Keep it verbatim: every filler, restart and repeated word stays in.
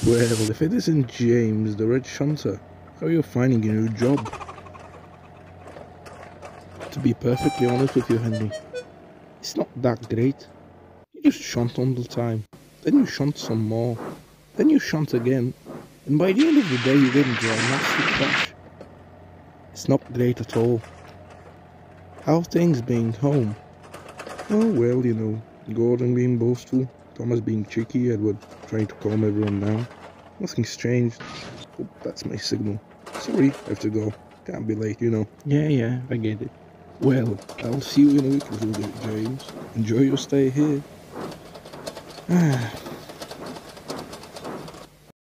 Well, if it isn't James, the Red Shunter, how are you finding your new job? To be perfectly honest with you, Henry, it's not that great. You just shunt all the time, then you shunt some more, then you shunt again, and by the end of the day you get into a nasty crash. It's not great at all. How are things being home? Oh well, you know, Gordon being boastful, Thomas being cheeky, Edward trying to calm everyone down. Nothing's changed. Oh, that's my signal. Sorry, I have to go. Can't be late, you know. Yeah, yeah, I get it. Well, I'll see you in a week, little James. Enjoy your stay here. Ah.